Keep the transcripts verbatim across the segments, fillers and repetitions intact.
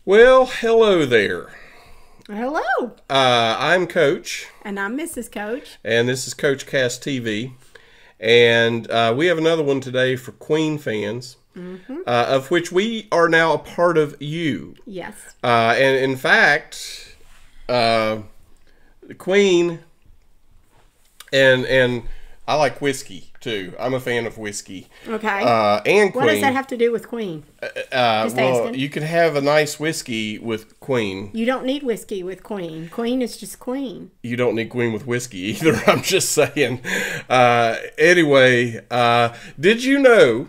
Well, hello there. Hello. Uh, I'm Coach. And I'm Missus Coach. And this is Coach Cast T V. And uh, we have another one today for Queen fans, mm-hmm. uh, of which we are now a part of you. Yes. Uh, and in fact, uh, the Queen, and and I like whiskey too. I'm a fan of whiskey. Okay. Uh, and Queen. What does that have to do with Queen? Uh, uh, Just well, asking. you can have a nice whiskey with Queen. You don't need whiskey with Queen. Queen is just Queen. You don't need Queen with whiskey either. I'm just saying. Uh, anyway, uh, did you know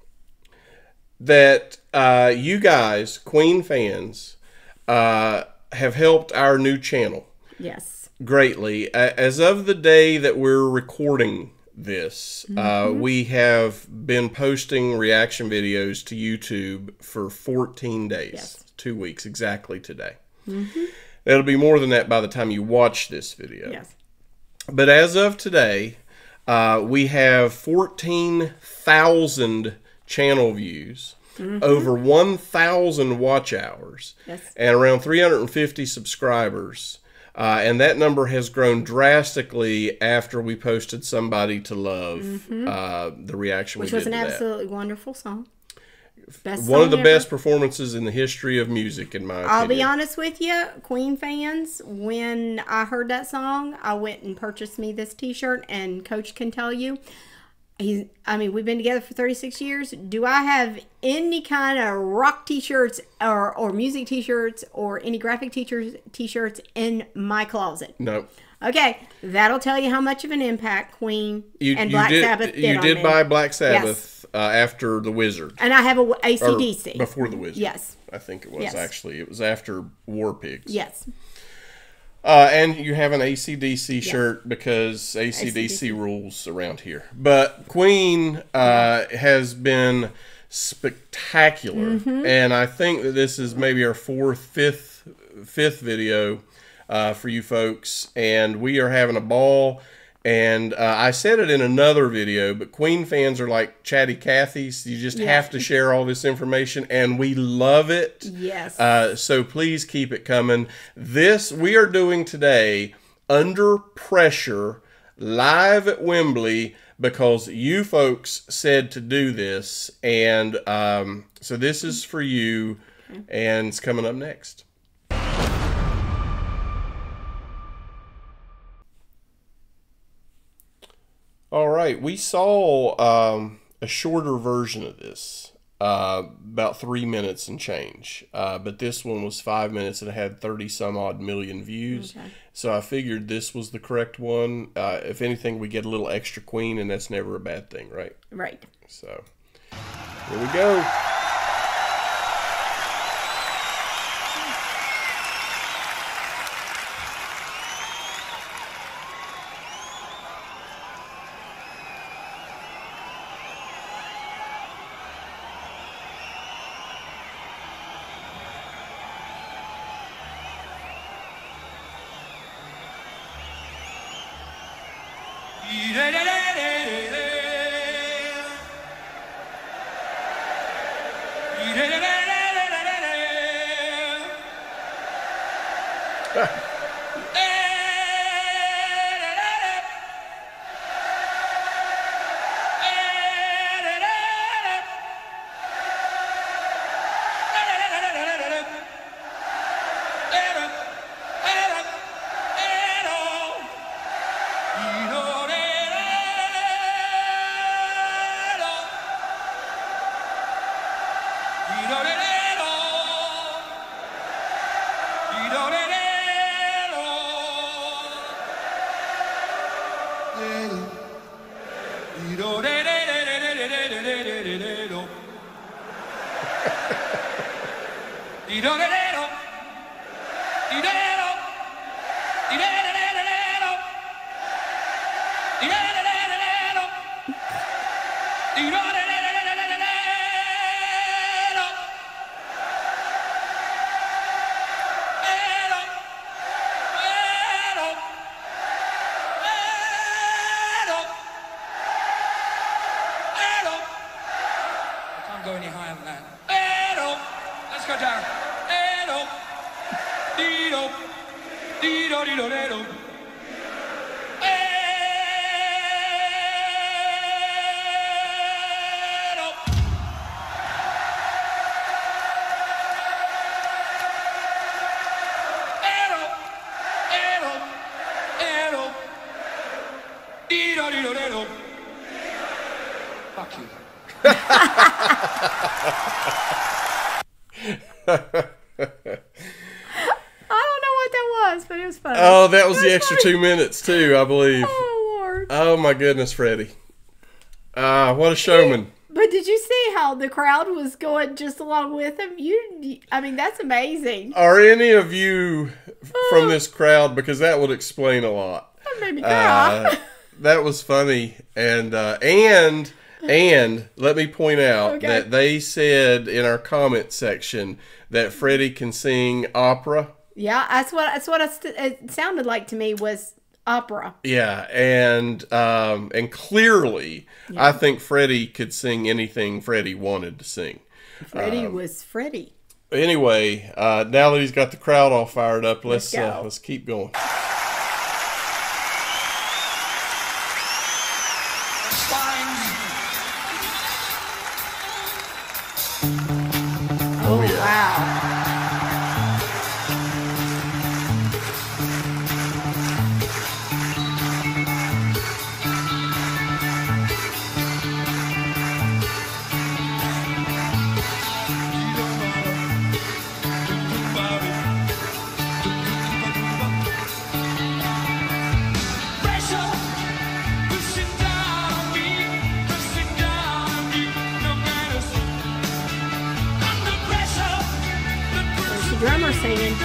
that uh, you guys, Queen fans, uh, have helped our new channel? Yes. Greatly. As of the day that we're recording this, mm-hmm. uh, we have been posting reaction videos to YouTube for fourteen days. Yes. Two weeks exactly today. Mm-hmm. It'll be more than that by the time you watch this video. Yes. But as of today, uh, we have fourteen thousand channel views, mm-hmm. over one thousand watch hours, yes. and around three hundred fifty subscribers. Uh, and that number has grown drastically after we posted Somebody to Love, mm-hmm. uh, the reaction Which we did was an to absolutely that. wonderful song. Best One song of the ever. best performances in the history of music, in my opinion. I'll be honest with you, Queen fans, when I heard that song, I went and purchased me this t-shirt, and Coach can tell you, he's, I mean, we've been together for thirty-six years. Do I have any kind of rock t-shirts or, or music t-shirts or any graphic t-shirts, t-shirts in my closet? No. Okay, that'll tell you how much of an impact Queen You, and you Black did, Sabbath did You on did me. buy Black Sabbath Yes. uh, after The Wizard. And I have a A C D C. Or before The Wizard. Yes. I think it was, Yes. actually. It was after War Pigs. Yes. Uh, and you have an A C D C Yes. shirt because A C D C, A C D C rules around here. But Queen uh, has been spectacular. Mm-hmm. And I think that this is maybe our fourth, fifth, fifth video uh, for you folks. And we are having a ball. And uh, I said it in another video, but Queen fans are like chatty Cathys. You just yeah. have to share all this information, and we love it. Yes. Uh, so please keep it coming. This we are doing today under pressure, live at Wembley, because you folks said to do this. And um, so this is for you, and it's coming up next. All right, we saw um, a shorter version of this, uh, about three minutes and change. Uh, but this one was five minutes and it had thirty some odd million views. Okay. So I figured this was the correct one. Uh, if anything, we get a little extra Queen, and that's never a bad thing, right? Right. So here we go. Go any higher than that. Let's go down. Fuck you. I don't know what that was, but it was funny. Oh, that was It the extra funny. two minutes too, I believe. Oh Lord! Oh my goodness, Freddie. Ah, uh, what a showman. But did you see how the crowd was going just along with him? You, I mean, that's amazing. Are any of you from this crowd? Because that would explain a lot. That made me cry. Uh, that was funny, and uh, and and let me point out Okay. that they said in our comment section that Freddie can sing opera. Yeah, that's what that's what it, it sounded like to me was opera. Yeah, and um, and clearly, Yeah. I think Freddie could sing anything Freddie wanted to sing. Freddie Um, was Freddie. Anyway, uh, now that he's got the crowd all fired up, let's Let's go. uh, let's keep going. Oh, yeah. wow. There's the drummer singing.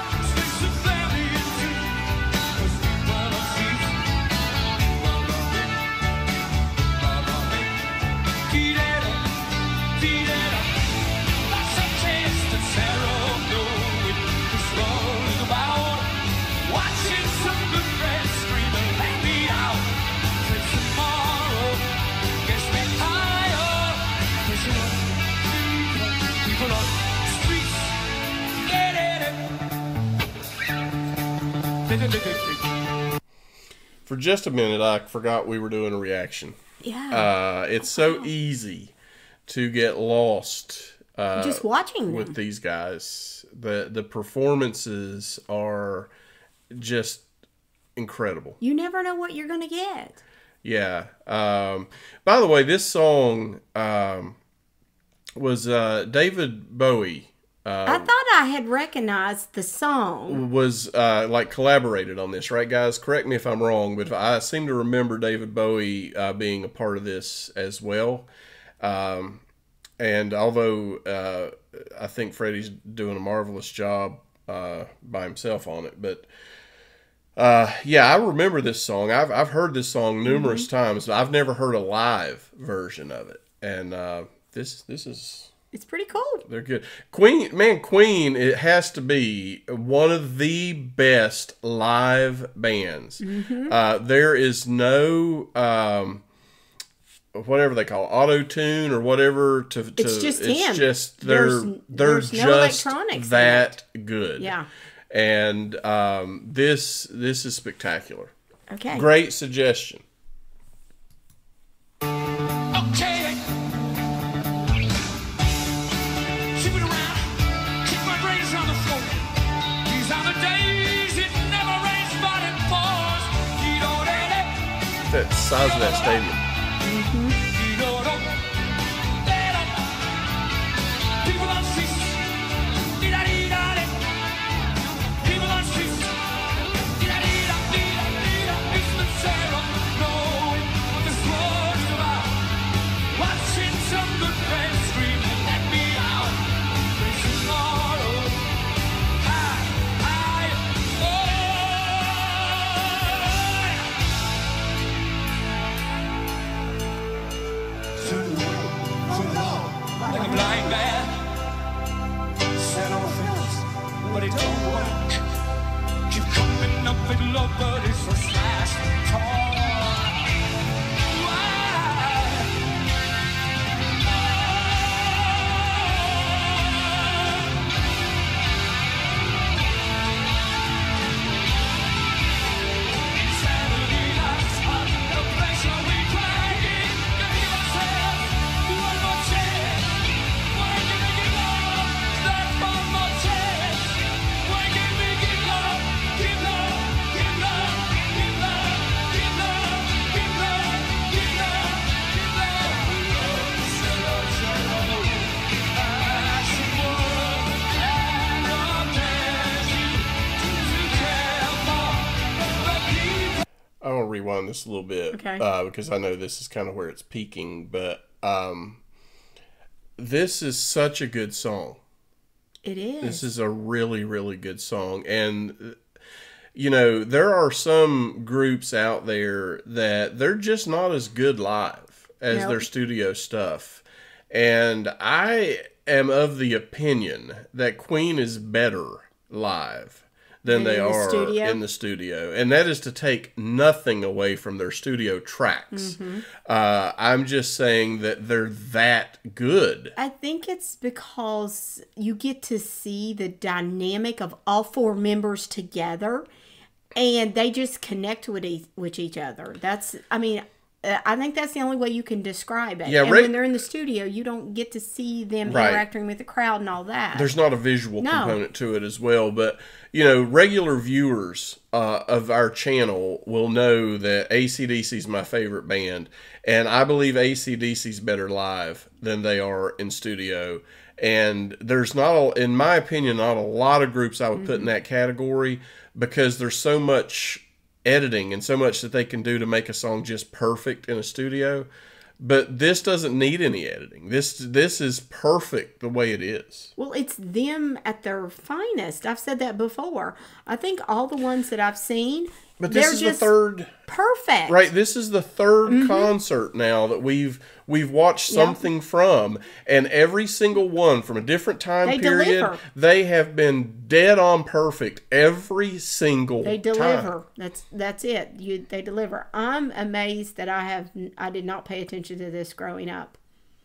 For just a minute, I forgot we were doing a reaction. Yeah. Uh, it's so easy to get lost uh, Just watching them. with these guys. The the performances are just incredible. You never know what you're going to get. Yeah. Um, by the way, this song um, was uh, David Bowie. I thought I had recognized the song. was uh, like collaborated on this, right, guys? Correct me if I'm wrong, but I seem to remember David Bowie uh, being a part of this as well. Um, and although uh, I think Freddie's doing a marvelous job uh, by himself on it, but uh, yeah, I remember this song. I've I've heard this song numerous Mm-hmm. times, but I've never heard a live version of it. And uh, this this is. It's pretty cool. They're good. Queen, man, Queen, it has to be one of the best live bands. Mm-hmm. Uh, there is no, um, whatever they call it, auto-tune or whatever. To, to It's just it's him. just, they're, There's- they're there's no just electronics in that good. Yeah. And um, this, this is spectacular. Okay. Great suggestion. Okay. Keep it around. Keep my brains on the floor. These are the days it never rains, but it pours. You know that. That size of that stadium. You know that. People on streets. Dee-da-dee-da-dee. People on streets. Dee-da-dee-da-dee-da-dee-da. It's the terror. Knowing what this world is about. Watching some good friends scream and let me out. There's tomorrow. High, high, oh. Turn it on, turn it on. Like a blind man. Set on fence, but it don't work. Keep coming up with love, but it's a slash torn. rewind this a little bit, Okay. uh, because I know this is kind of where it's peaking. But um, this is such a good song. It is. This is a really, really good song. And, you know, there are some groups out there that they're just not as good live as Nope. their studio stuff. And I am of the opinion that Queen is better live than Than they in the are studio? in the studio. And that is to take nothing away from their studio tracks. Mm-hmm. Uh, I'm just saying that they're that good. I think it's because you get to see the dynamic of all four members together, and they just connect with each, with each other. That's, I mean, uh, I think that's the only way you can describe it. Yeah, and Rick- when they're in the studio, you don't get to see them Right. interacting with the crowd and all that. There's not a visual No. component to it as well, but you know, regular viewers uh, of our channel will know that A C D C is my favorite band, and I believe A C D C's better live than they are in studio. And there's not, a, in my opinion, not a lot of groups I would mm-hmm. put in that category, because there's so much editing and so much that they can do to make a song just perfect in a studio. But this doesn't need any editing. This this is perfect the way it is. Well, it's them at their finest. I've said that before. I think all the ones that I've seen, but this they're is just the third perfect. Right, this is the third Mm-hmm. concert now that we've we've watched something Yep. from, and every single one from a different time They period, deliver. they have been dead on perfect every single They time. deliver. That's that's it. You they deliver. I'm amazed that I have I did not pay attention to this growing up.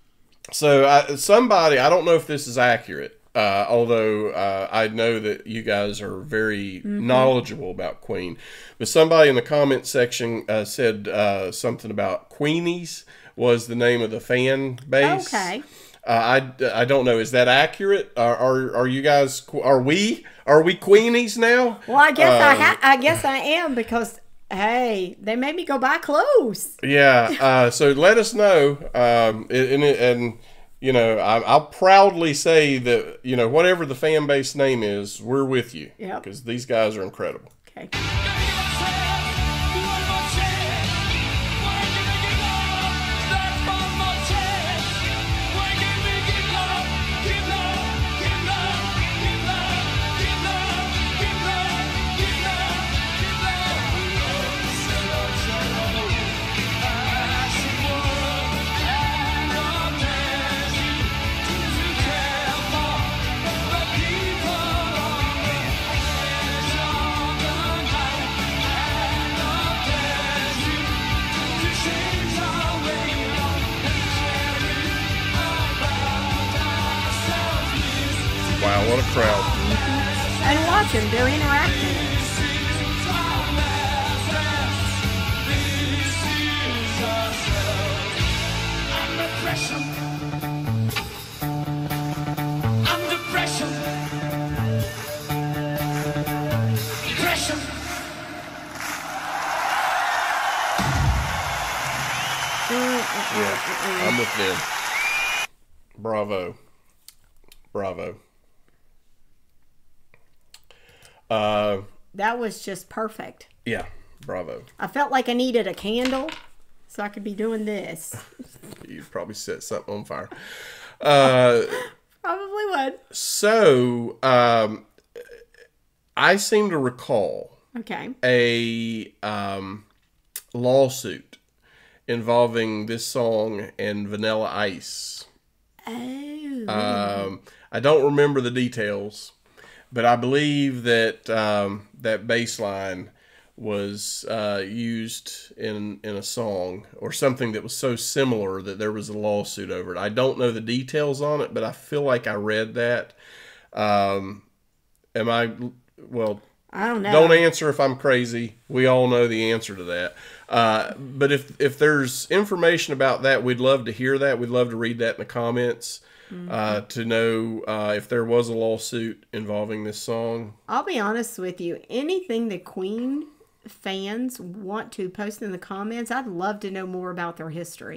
So I, somebody, I don't know if this is accurate, uh, although uh, I know that you guys are very Mm-hmm. knowledgeable about Queen. But somebody in the comment section uh, said uh, something about Queenies was the name of the fan base. Okay. Uh, I, I don't know. Is that accurate? Are, are are you guys? Are we? Are we Queenies now? Well, I guess I Um, ha- I guess I am, because hey, they made me go buy clothes. Yeah. Uh, so let us know. Um, and, and, and you know, I, I'll proudly say that, you know, whatever the fan base name is, we're with you. Yep. Because these guys are incredible. Okay. Wow, what a crowd. And watch them, they're interacting. Under pressure. Under pressure. Pressure. Yeah, I'm with them. Bravo. Bravo. Uh, That was just perfect. yeah, bravo. I felt like I needed a candle so I could be doing this. You probably set something on fire. Uh, Probably would. so, um, I seem to recall Okay. a um, lawsuit involving this song and Vanilla Ice. Oh. Um, I don't remember the details, but I believe that um, that bass line was uh, used in in a song or something that was so similar that there was a lawsuit over it. I don't know the details on it, but I feel like I read that. Um, am I? Well, I don't know. don't answer if I'm crazy. We all know the answer to that. Uh, but if if there's information about that, we'd love to hear that. We'd love to read that in the comments. Mm-hmm. Uh, to know uh, if there was a lawsuit involving this song. I'll be honest with you. Anything the Queen fans want to post in the comments, I'd love to know more about their history.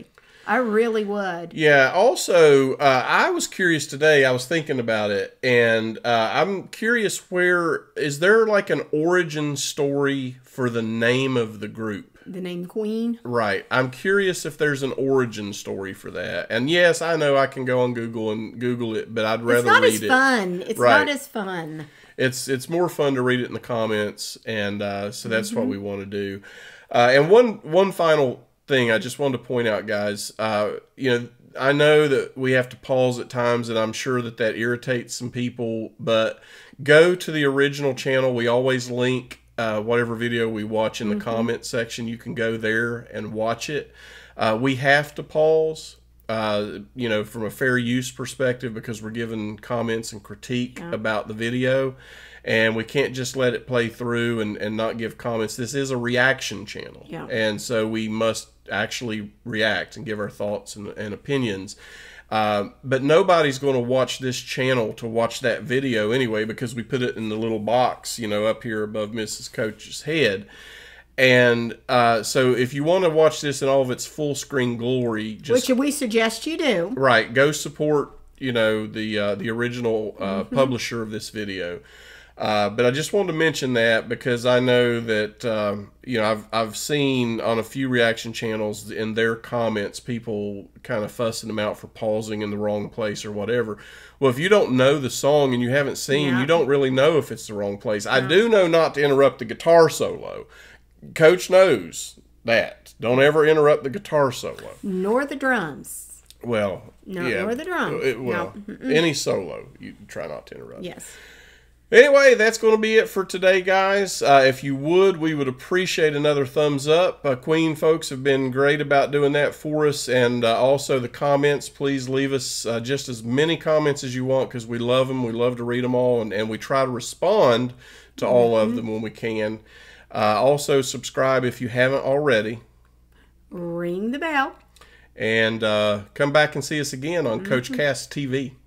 I really would. Yeah. Also, uh, I was curious today. I was thinking about it, and uh, I'm curious, where is there like an origin story for the name of the group? The name Queen? Right. I'm curious if there's an origin story for that. And yes, I know I can go on Google and Google it, but I'd rather It's not read as it. fun. It's Right. not as fun. It's it's more fun to read it in the comments, and uh, so that's mm-hmm. what we want to do. Uh, and one one final thing I just wanted to point out, guys. Uh, you know, I know that we have to pause at times, and I'm sure that that irritates some people. But go to the original channel. We always link uh, whatever video we watch in the mm-hmm. comment section. You can go there and watch it. Uh, we have to pause. Uh, you know, from a fair use perspective, because we're giving comments and critique yeah. about the video, and we can't just let it play through and, and not give comments. This is a reaction channel, yeah. and so we must actually react and give our thoughts and, and opinions. Uh, but nobody's going to watch this channel to watch that video anyway, because we put it in the little box, you know, up here above Missus Coach's head. And uh, so if you want to watch this in all of its full screen glory, just, which we suggest you do, right, go support, you know, the uh, the original uh, mm-hmm. publisher of this video. Uh, but I just wanted to mention that, because I know that um, you know, I've I've seen on a few reaction channels in their comments people kind of fussing them out for pausing in the wrong place or whatever. Well, if you don't know the song and you haven't seen, yeah. you don't really know if it's the wrong place. Yeah. I do know not to interrupt the guitar solo. Coach knows that. Don't ever interrupt the guitar solo. Nor the drums. Well, no, yeah. Nor the drums. It, well, no. any solo, you try not to interrupt. Yes. Anyway, that's going to be it for today, guys. Uh, if you would, we would appreciate another thumbs up. Uh, Queen folks have been great about doing that for us. And uh, also the comments, please leave us uh, just as many comments as you want, because we love them. We love to read them all, and, and we try to respond to all mm-hmm. of them when we can. Uh, also, subscribe if you haven't already. Ring the bell. And uh, come back and see us again on mm-hmm. Coach Cast T V.